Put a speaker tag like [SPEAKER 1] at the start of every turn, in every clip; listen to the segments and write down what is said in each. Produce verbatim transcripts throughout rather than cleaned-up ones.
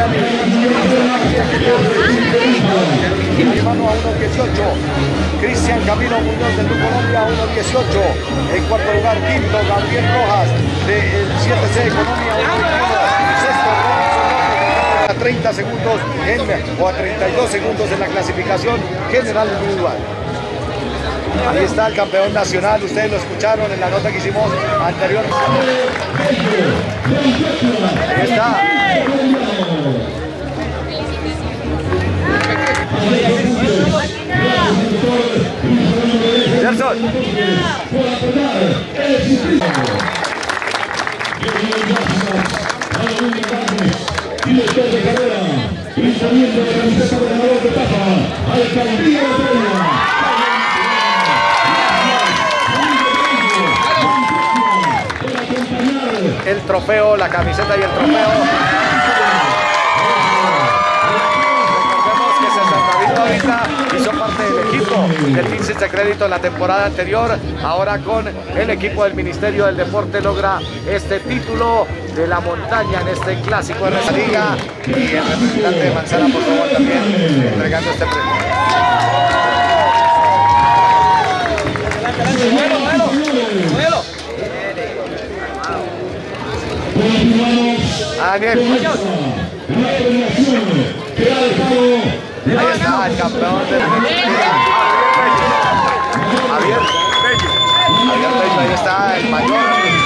[SPEAKER 1] Mano a uno dieciocho. Cristian Camilo Muñoz del Club Colombia a uno dieciocho. En cuarto lugar, quinto, Gabriel Rojas del siete C Economía uno veintiuno. Sexto, a treinta segundos en, o a treinta y dos segundos en la clasificación general individual. Ahí está el campeón nacional, ustedes lo escucharon en la nota que hicimos anteriormente. Ahí está. Gerson.
[SPEAKER 2] Director de carrera, lanzamiento de camiseta de ganador de etapa, Alcaldía de Peña.
[SPEAKER 1] El trofeo, la camiseta y el trofeo. Recordemos que César David ahorita hizo parte del equipo del Vinces de Crédito en la temporada anterior. Ahora con el equipo del Ministerio del Deporte logra este título de la montaña en este clásico de la liga. Y el representante de Manzana, por favor, también entregando este premio.
[SPEAKER 3] Muévelo, muévelo, muévelo.
[SPEAKER 1] Daniel. Ahí está el campeón de la Javier Bello. Javier Bello, ahí está el mayor.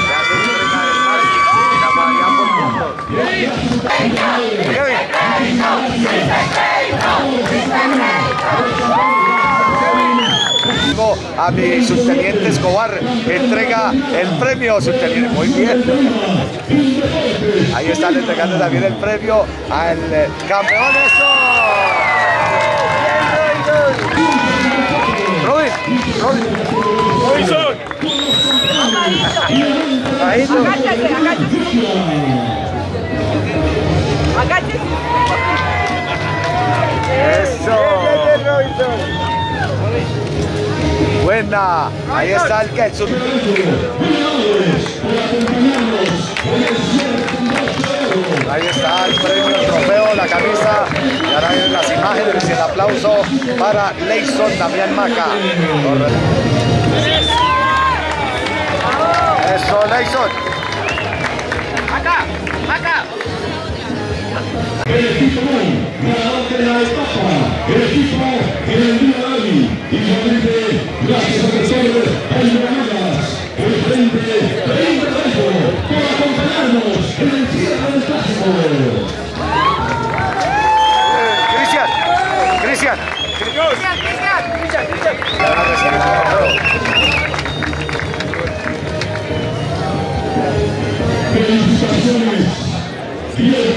[SPEAKER 1] A mi subteniente Escobar entrega el premio, subteniente, muy bien. Ahí están entregando también el premio al campeón. ¡Eso! Robin, Robin, Robinson.
[SPEAKER 3] Agáchate, agáchate. Agáchate.
[SPEAKER 1] Eso. Buena, ahí está el que sub... Ahí está el premio, el trofeo, la camisa. Y ahora vienen las imágenes y el aplauso para Leison Damián Maca. Eso, Leison.
[SPEAKER 3] Acá, acá.
[SPEAKER 2] El equipo ganador de la etapa, el equipo en el día de hoy, igualmente gracias a Mercedes, el Granadas, el frente treinta de mayo, por acompañarnos en el cierre del clásico.
[SPEAKER 1] Cristian, Cristian.
[SPEAKER 3] Cristian, Cristian, Cristian, Cristian.
[SPEAKER 2] Felicitaciones.